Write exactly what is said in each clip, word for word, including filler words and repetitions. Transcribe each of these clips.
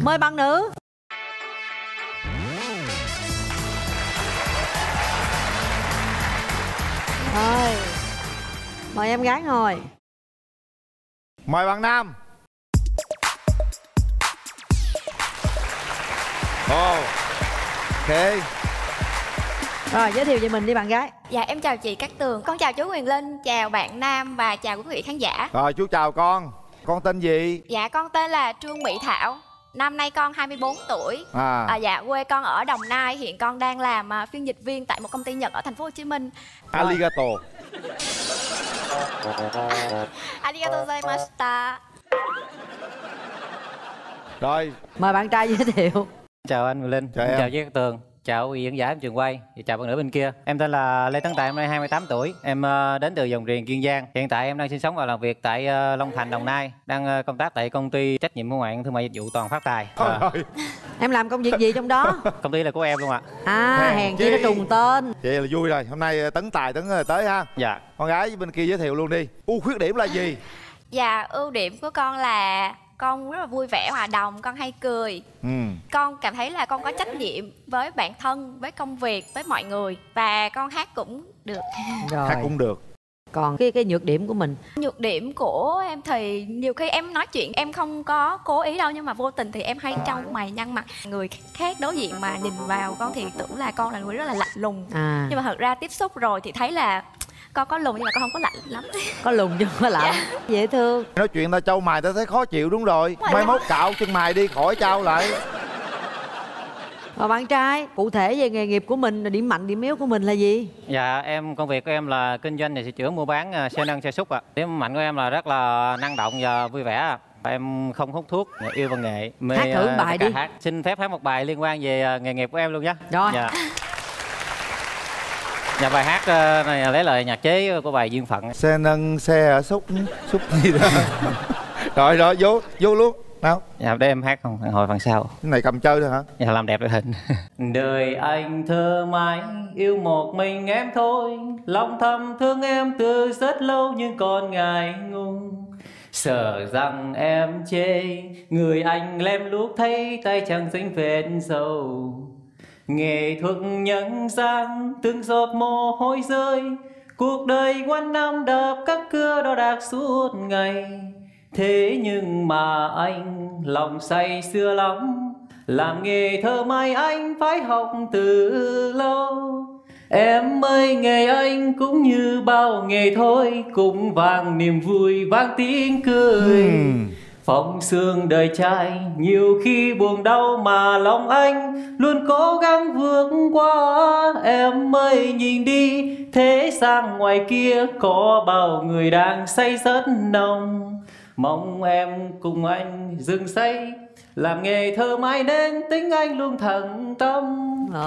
Mời bạn nữ. Rồi, mời em gái ngồi. Mời bạn nam. Ồ, oh, ok. Rồi, giới thiệu về mình đi bạn gái. Dạ em chào chị Cát Tường, con chào chú Quyền Linh, chào bạn Nam và chào quý vị khán giả. Rồi chú chào con. Con tên gì? Dạ con tên là Trương Mỹ Thảo. Năm nay con hai mươi bốn tuổi. À. À, dạ quê con ở Đồng Nai, hiện con đang làm uh, phiên dịch viên tại một công ty Nhật ở thành phố Hồ Chí Minh. Arigato. Arigatou gozaimashita. Rồi, mời bạn trai giới thiệu. Chào anh Quyền Linh, chào, chào chị Cát Tường, chào quý vị khán giả em trường quay, và chào bạn nữ bên kia. Em tên là Lê Tấn Tài, năm nay hai mươi tám tuổi. Em đến từ Dòng Riềng, Kiên Giang. Hiện tại em đang sinh sống và làm việc tại Long Thành, Đồng Nai. Đang công tác tại công ty trách nhiệm hữu hạn thương mại dịch vụ Toàn Phát Tài. Thôi à. rồi. Em làm công việc gì trong đó? Công ty là của em luôn ạ. À, Hèn hèn chi. chi nó trùng tên. Vậy là vui rồi, hôm nay Tấn Tài Tấn tới ha. Dạ. Con gái bên kia giới thiệu luôn đi. Ưu khuyết điểm là gì? Dạ ưu điểm của con là con rất là vui vẻ, hòa đồng, con hay cười. Ừ. Con cảm thấy là con có trách nhiệm với bản thân, với công việc, với mọi người. Và con hát cũng được. Rồi. Hát cũng được. Còn cái cái nhược điểm của mình? Nhược điểm của em thì nhiều khi em nói chuyện em không có cố ý đâu, nhưng mà vô tình thì em hay trao mày nhăn mặt. Người khác đối diện mà nhìn vào con thì tưởng là con là người rất là lạnh lùng. À. Nhưng mà thật ra tiếp xúc rồi thì thấy là con có lùng nhưng mà con không có lạnh lắm. Có lùng chứ không có lạnh. Dạ. Dễ thương. Nói chuyện ta trâu mày ta thấy khó chịu đúng rồi. Đúng rồi. Mai mốt cạo chân mày đi khỏi trao lại. Và bạn trai, cụ thể về nghề nghiệp của mình, điểm mạnh, điểm yếu của mình là gì? Dạ em công việc của em là kinh doanh và sửa chữa mua bán xe nâng xe xúc ạ. Điểm mạnh của em là rất là năng động và vui vẻ. Em không hút thuốc, yêu văn nghệ, mê hát thử bài đi. hát. Xin phép hát một bài liên quan về nghề nghiệp của em luôn nhé. Rồi. Dạ. Dạ bài hát này lấy lời nhạc chế của bài Duyên Phận. Xe nâng xe xúc xúc gì đó. Rồi rồi vô vô luôn nào. Dạ để em hát không, hồi phần sau. Cái này cầm chơi thôi hả? Dạ làm đẹp đội hình. Đời anh thơ mãi yêu một mình em thôi, lòng thầm thương em từ rất lâu nhưng còn ngại ngùng. Sợ rằng em chê người anh lem luốc thấy tay chẳng dính vết dầu. Nghệ thuật nhân gian từng giọt mồ hôi rơi, cuộc đời quanh năm đập các cưa đo đạc suốt ngày. Thế nhưng mà anh lòng say xưa lắm, làm nghề thơ mai anh phải học từ lâu. Em ơi nghề anh cũng như bao nghề thôi, cũng vang niềm vui vang tiếng cười. uhm. Phong sương đời trai nhiều khi buồn đau mà lòng anh luôn cố gắng vượt qua. Em ơi nhìn đi, thế gian ngoài kia có bao người đang say rất nồng. Mong em cùng anh dừng say, làm nghề thơ mãi nên tính anh luôn thận tâm.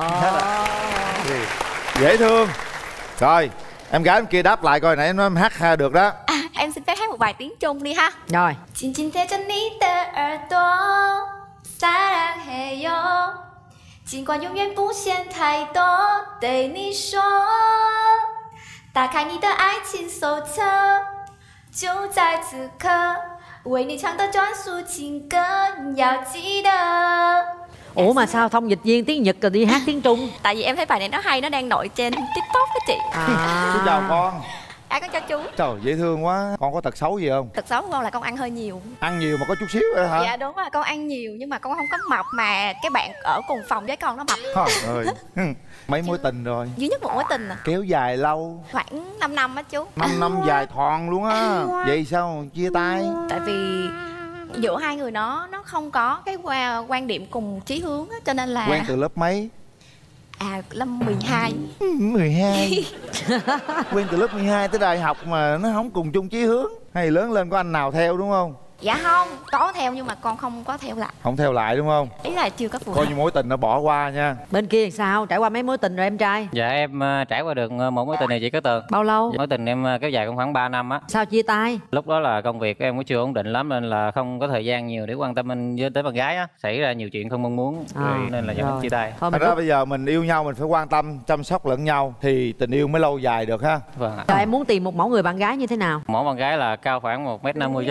Dễ thương. Rồi em gái bên kia đáp lại coi nãy em nói em hát được đó. À, em xin phép hát một bài tiếng Trung đi ha. Rồi. 紧紧贴着你的耳朵，撒浪嘿哟，尽管永远不嫌太多，对你说，打开你的爱情手册，就在此刻，为你唱的专属情歌，要记得。 Ủa mà sao thông dịch viên tiếng Nhật rồi đi hát tiếng Trung? Tại vì em thấy bài này nó hay, nó đang nổi trên TikTok đó chị. À. Xin chào con. À con chào chú. Trời dễ thương quá. Con có tật xấu gì không? Tật xấu của con là con ăn hơi nhiều. Ăn nhiều mà có chút xíu rồi hả? Dạ đúng rồi, con ăn nhiều nhưng mà con không có mập, mà cái bạn ở cùng phòng với con nó mập. Trời ơi. Mấy mối tình rồi? Duy nhất một mối tình à? Kéo dài lâu? Khoảng năm năm á chú. năm năm dài thòn luôn á. Vậy sao chia tay? Tại vì giữa hai người nó nó không có cái quan điểm cùng chí hướng á, cho nên là Quen từ lớp mấy? À lớp mười hai. mười hai. Quen từ lớp mười hai tới đại học mà nó không cùng chung chí hướng. Hay lớn lên có anh nào theo đúng không? Dạ không, có theo nhưng mà con không có theo lại. Không theo lại đúng không? Ý là chưa có phù hợp. Coi như mối tình nó bỏ qua nha. Bên kia thì sao? Trải qua mấy mối tình rồi em trai? Dạ em uh, trải qua được một mối tình này chị Cát Tường. Bao lâu? Mối tình em uh, kéo dài cũng khoảng ba năm á. Sao chia tay? Lúc đó là công việc của em cũng chưa ổn định lắm nên là không có thời gian nhiều để quan tâm anh với tới bạn gái á. Xảy ra nhiều chuyện không mong muốn À, rồi nên là dẫn đến chia tay. Thôi Thật mình ra rút. bây giờ mình yêu nhau mình phải quan tâm, chăm sóc lẫn nhau thì tình yêu mới lâu dài được ha. Vâng ạ. Rồi em muốn tìm một mẫu người bạn gái như thế nào? Mẫu bạn gái là cao khoảng một mét năm mươi trở lên,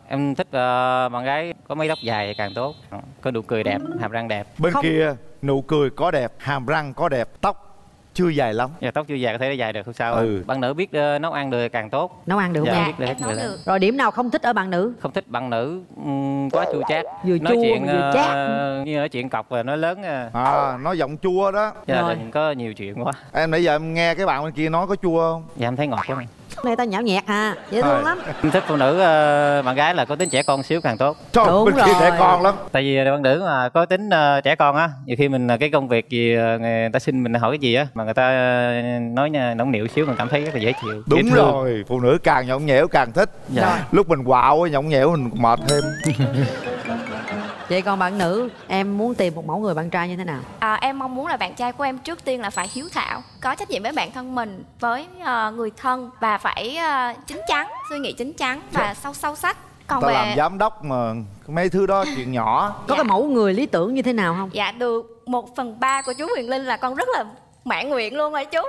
Em thích uh, bạn gái có mái tóc dài càng tốt, có nụ cười đẹp, hàm răng đẹp. Bên Không. kia nụ cười có đẹp, hàm răng có đẹp, tóc chưa dài lắm. Dạ, tóc chưa dài có thể dài được không sao. Ừ. Bạn nữ biết uh, nấu ăn được càng tốt. Nấu ăn được không Dạ, em? biết được hết em nấu người được. đó. Rồi điểm nào không thích ở bạn nữ? Không thích bạn nữ um, quá chua chát. Vừa nói chua chuyện mà vừa chát. uh, như nói chuyện cọc rồi nói lớn. Uh, À, nói giọng chua đó. gia Rồi. đình có nhiều chuyện quá. Em nãy giờ em nghe cái bạn bên kia nói có chua không? Dạ em thấy ngọt lắm. Này ta nhão nhẹt ha, dễ thương Rồi. lắm. Em thích phụ nữ uh, bạn gái là có tính trẻ con xíu càng tốt. Trời, Đúng bên kia rồi. trẻ con lắm. Tại vì bạn nữ mà có tính uh, trẻ con á, nhiều khi mình uh, cái công việc gì uh, người ta xin mình hỏi cái gì á mà người ta uh, nói uh, nóng nịu xíu mình cảm thấy rất là dễ chịu. Đúng dễ thương. rồi, phụ nữ càng nhõng nhẽo càng thích. Dạ. Rồi. Lúc mình quạo á, nhõng nhẽo mình mệt thêm. Vậy còn bạn nữ, em muốn tìm một mẫu người bạn trai như thế nào? À, em mong muốn là bạn trai của em trước tiên là phải hiếu thảo, có trách nhiệm với bản thân mình, với uh, người thân, và phải uh, chín chắn, suy nghĩ chín chắn và sâu sâu sắc. Còn Ta về làm giám đốc mà mấy thứ đó chuyện nhỏ. Có Dạ. cái mẫu người lý tưởng như thế nào không? dạ được một phần ba của chú Huyền Linh là con rất là mãn nguyện luôn rồi chú.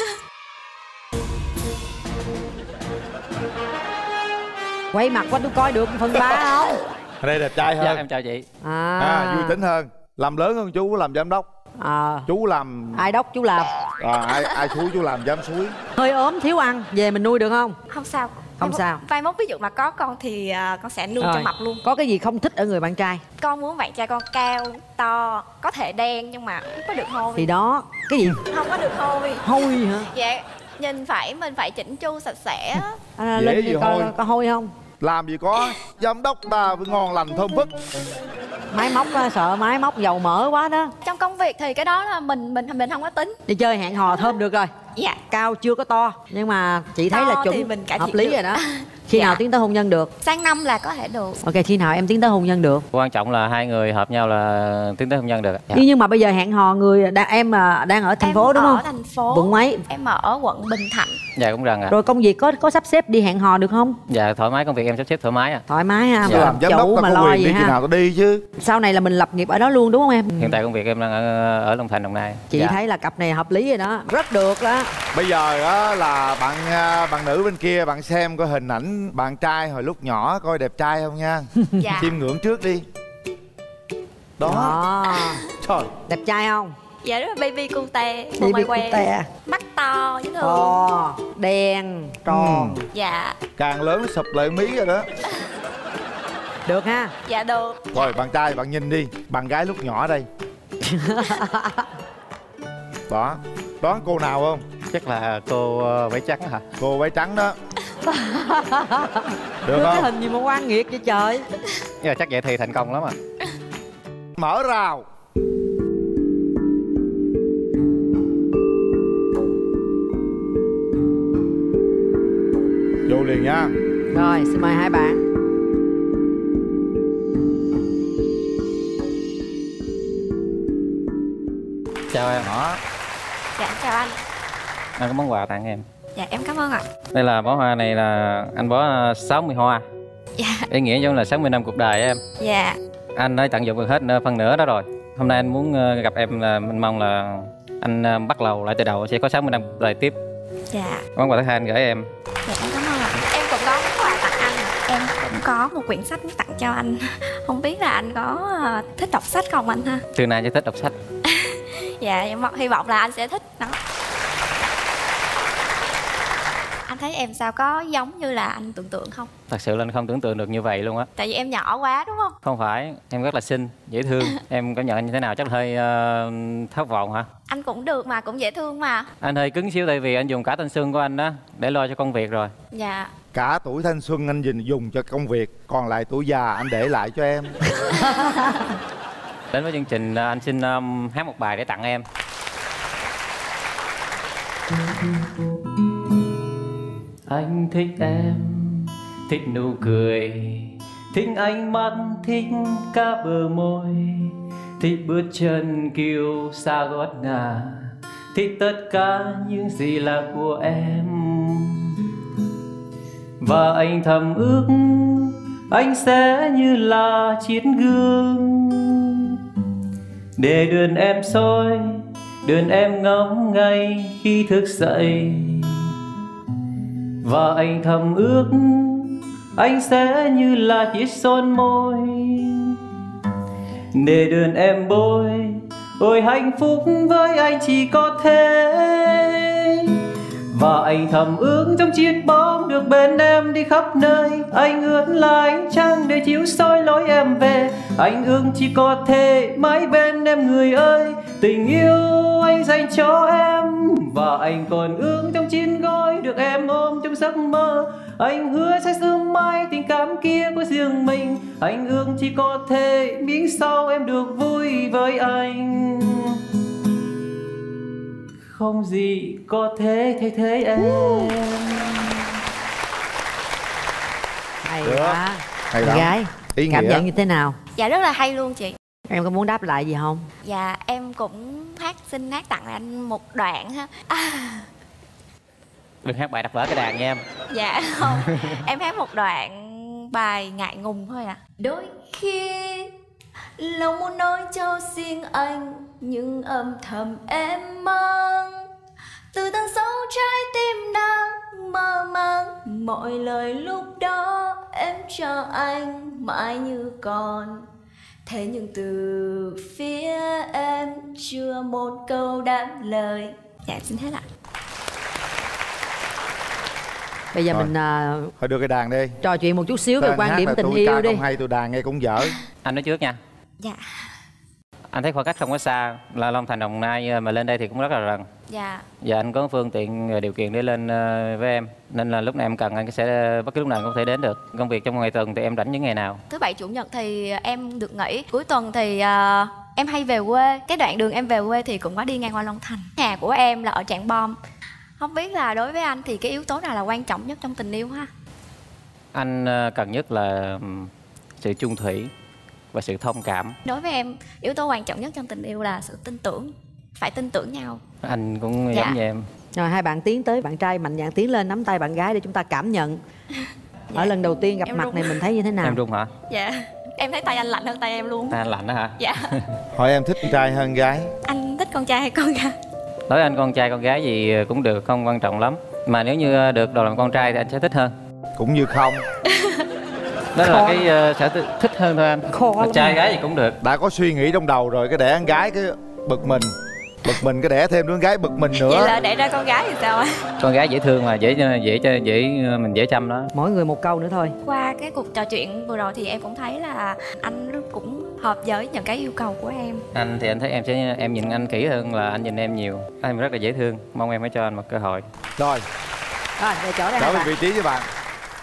Quay mặt qua tôi coi được phần ba không? Ở đây đẹp trai Dạ hơn. em chào chị. À, À, vui tính hơn. Làm lớn hơn chú làm giám đốc. à, Chú làm ai đốc chú làm. à, ai ai suối chú làm giám suối. Hơi ốm thiếu ăn, về mình nuôi được không? Không sao. Không Mai mốt- sao. Mai mốt ví dụ mà có con thì uh, con sẽ nuôi Rồi. cho mập luôn. Có cái gì không thích ở người bạn trai? Con muốn bạn trai con cao, to, có thể đen nhưng mà không có được hôi. Thì đó, cái gì Không có được hôi. hôi hả? Dạ, nhìn phải mình phải chỉnh chu sạch sẽ. À, Dễ Linh gì coi hôi. có hôi không? Làm gì có, giám đốc ta phải ngon lành thơm phức. Máy móc á, sợ máy móc dầu mỡ quá đó. Trong công việc thì cái đó là mình mình mình không có tính. Đi chơi hẹn hò thơm được rồi. Dạ. Cao chưa có to, nhưng mà chị thấy To là thì chuẩn, mình cải hợp thiện lý được. rồi đó. Khi Dạ. nào tiến tới hôn nhân được? Sang năm là có thể được. Ok, khi nào em tiến tới hôn nhân được? Quan trọng là hai người hợp nhau là tiến tới hôn nhân được. Dạ. Nhưng nhưng mà bây giờ hẹn hò người đang em mà đang ở thành Em phố đúng ở không? thành phố. Quận mấy? Em ở quận Bình Thạnh. Dạ cũng gần ạ. Rồi công việc có có sắp xếp đi hẹn hò được không? Dạ thoải mái, công việc em sắp xếp thoải mái à. Thoải mái ha, Dạ. mà Làm giám đốc chủ ta mà có lo quyền gì đi khi ha. nào ta đi chứ. Sau này là mình lập nghiệp ở đó luôn đúng không em? Hiện tại công việc em đang ở, ở Long Thành, Đồng Nai. Chị Dạ. thấy là cặp này hợp lý rồi đó, rất được đó. Bây giờ á là bạn à, bạn nữ bên kia bạn xem coi hình ảnh bạn trai hồi lúc nhỏ coi đẹp trai không nha. Dạ. Chiêm ngưỡng trước đi. Đó. Đó. Trời. Đẹp trai không? Dạ rất là baby cute, bông Baby mai quen, cute. mắt to, dễ thương. To, đen, tròn. Ừ. Dạ, Càng lớn sụp lại mí rồi đó. Được ha. dạ được. Rồi bạn trai bạn nhìn đi, bạn gái lúc nhỏ đây. Đó. Đoán cô nào không? Chắc là cô uh, váy trắng hả? Cô váy trắng đó. Được Đưa cái không? hình gì mà oan nghiệt vậy trời. Nhưng mà chắc vậy thì thành công lắm à. Mở rào. Vô liền nha. Rồi, xin mời hai bạn. Chào em. Đó. Dạ, chào anh. Anh có món quà tặng em. Dạ, em cảm ơn ạ. Đây là bó hoa này là anh bó uh, sáu mươi hoa. Dạ, Ý nghĩa giống là sáu mươi năm cuộc đời em. dạ. Anh đã tận dụng được hết uh, phần nửa đó rồi. Hôm nay anh muốn uh, gặp em là mình mong là anh uh, bắt đầu lại từ đầu sẽ có sáu mươi năm cuộc đời tiếp. Dạ, Món quà thứ hai anh gửi em. dạ em cảm ơn ạ. Em cũng có món quà tặng anh. Em cũng có một quyển sách muốn tặng cho anh. Không biết là anh có ờ, thích đọc sách không anh ha? Từ nay sẽ thích đọc sách. Dạ, em hy vọng là anh sẽ thích đó. Anh thấy em sao có giống như là anh tưởng tượng không? Thật sự là anh không tưởng tượng được như vậy luôn á. Tại vì em nhỏ quá đúng không? Không phải, em rất là xinh, dễ thương. Em cảm nhận anh như thế nào chắc là hơi uh, thất vọng hả? Anh cũng được mà, cũng dễ thương mà. Anh hơi cứng xíu tại vì anh dùng cả thanh xuân của anh đó để lo cho công việc rồi. Dạ. Cả tuổi thanh xuân anh dình dùng cho công việc, còn lại tuổi già anh để lại cho em. Đến với chương trình anh xin um, hát một bài để tặng em. Anh thích em, thích nụ cười, thích ánh mắt, thích cả bờ môi, thích bước chân kiêu xa gót ngà, thích tất cả những gì là của em. Và anh thầm ước anh sẽ như là chiếc gương để đường em soi, đường em ngắm ngay khi thức dậy. Và anh thầm ước anh sẽ như là chiếc son môi để đường em bôi. Ôi hạnh phúc với anh chỉ có thế, và anh thầm ước trong chiếc bóng được bên em đi khắp nơi. Anh ước là ánh trăng để chiếu soi lối em về. Anh ước chỉ có thể mãi bên em người ơi. Tình yêu anh dành cho em, và anh còn ước trong chín gối được em ôm trong giấc mơ. Anh hứa sẽ giữ mãi tình cảm kia của riêng mình. Anh ước chỉ có thể miếng sau em được vui với anh. Không gì có thể thay thế em. Hay Được. quá. Hay Con lắm. gái Ý cảm nghĩa. nhận như thế nào? Dạ rất là hay luôn chị. Em có muốn đáp lại gì không? Dạ em cũng hát xin hát tặng anh một đoạn ha. À, Đừng hát bài đập vỡ cái đàn nha em. dạ không, em hát một đoạn bài ngại ngùng thôi ạ. À. Đôi khi lòng muốn nói cho riêng anh, nhưng âm thầm em mang từ tận sâu trái tim đang mơ màng. Mọi lời lúc đó em cho anh mãi như còn, thế nhưng từ phía em chưa một câu đáp lời. Dạ xin hết ạ. Bây giờ Rồi. mình uh, Thôi đưa cái đàn đi. trò chuyện một chút xíu về Tên quan hát điểm là tình tôi yêu ca đi. không hay tôi đàn nghe cũng dở. Anh nói trước nha. Dạ. Anh thấy khoảng cách không có xa, là Long Thành Đồng Nai mà lên đây thì cũng rất là gần. Dạ. Và anh có phương tiện điều kiện để lên với em, nên là lúc này em cần anh sẽ bất cứ lúc nào cũng có thể đến được. Công việc trong ngày tuần thì em rảnh những ngày nào? Thứ bảy chủ nhật thì em được nghỉ. Cuối tuần thì uh, em hay về quê. Cái đoạn đường em về quê thì cũng có đi ngang qua Long Thành. Nhà của em là ở Trảng Bom. Không biết là đối với anh thì cái yếu tố nào là quan trọng nhất trong tình yêu ha? Anh cần nhất là sự chung thủy và sự thông cảm. Đối với em, yếu tố quan trọng nhất trong tình yêu là sự tin tưởng. Phải tin tưởng nhau. Anh cũng Dạ. giống như em. Rồi hai bạn tiến tới, bạn trai mạnh dạn tiến lên nắm tay bạn gái để chúng ta cảm nhận. Ở lần đầu tiên gặp Em mặt run. này mình thấy như thế nào? Em run hả? Dạ. Em thấy tay anh lạnh hơn tay em luôn. Tay anh lạnh đó hả? Dạ. Hỏi em thích con trai hơn gái? Anh thích con trai hay con gái? Đối với anh con trai con gái gì cũng được, không quan trọng lắm. Mà nếu như được đầu làm con trai thì anh sẽ thích hơn. Cũng như không. Đó là cái uh, sở thích hơn thôi anh. Khó Mà lắm. trai gái gì cũng được. Đã có suy nghĩ trong đầu rồi, cái đẻ con gái cái bực mình. Bực mình cái đẻ thêm đứa con gái bực mình nữa. Vậy là để ra con gái thì sao ạ? Con gái dễ thương mà, dễ dễ dễ, dễ mình dễ chăm đó. Mỗi người một câu nữa thôi. Qua cái cuộc trò chuyện vừa rồi thì em cũng thấy là anh cũng hợp với những cái yêu cầu của em. Anh thì anh thấy em sẽ em nhìn anh kỹ hơn là anh nhìn em nhiều. Anh rất là dễ thương, mong em hãy cho anh một cơ hội. Rồi, Rồi, để chỗ đây trở hai về bạn. vị trí với bạn.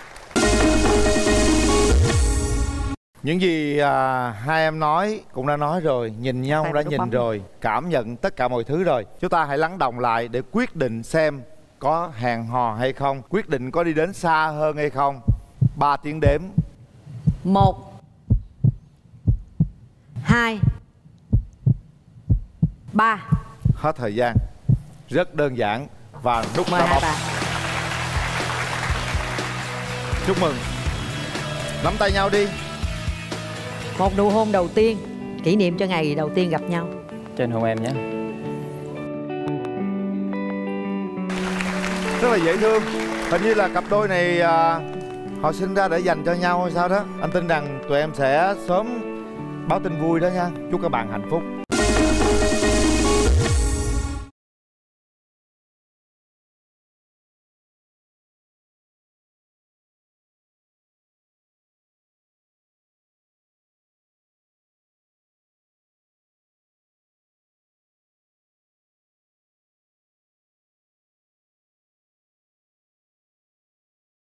Những gì à, hai em nói cũng đã nói rồi, nhìn nhau Phải đã nút nhìn bấm. rồi, cảm nhận tất cả mọi thứ rồi. Chúng ta hãy lắng đọng lại để quyết định xem có hẹn hò hay không, quyết định có đi đến xa hơn hay không. Ba tiếng đếm. Một, hai, ba. Hết thời gian. Rất đơn giản và nút Mời ta hai bấm. bạn. Chúc mừng. Nắm tay nhau đi. Một nụ hôn đầu tiên, kỷ niệm cho ngày đầu tiên gặp nhau. Trên hôn em nhé. Rất là dễ thương. Hình như là cặp đôi này à, họ sinh ra để dành cho nhau hay sao đó. Anh tin rằng tụi em sẽ sớm báo tin vui đó nha. Chúc các bạn hạnh phúc.